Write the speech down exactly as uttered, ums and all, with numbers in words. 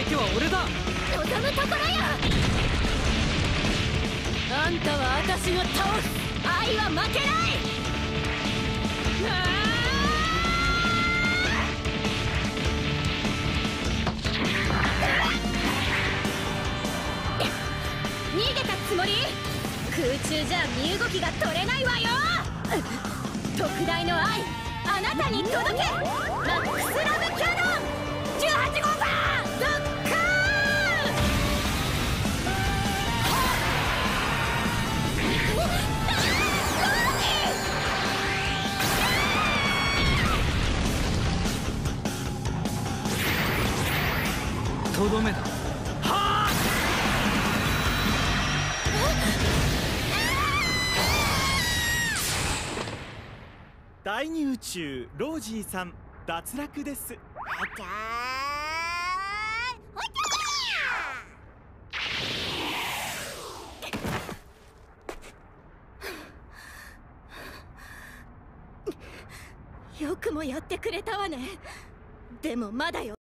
手は俺だ。 望むところよ。あんたは私が倒す。愛は負けない。逃げたつもり？空中じゃ身動きが取れないわよ。特大の愛、あなたに届け。マックスラブキャノンじゅうはちごうばんドッカーン。とどめだ。はあ。 第二宇宙ロージーさん脱落です。 あちゃー。よくもやってくれたわね。でもまだよ。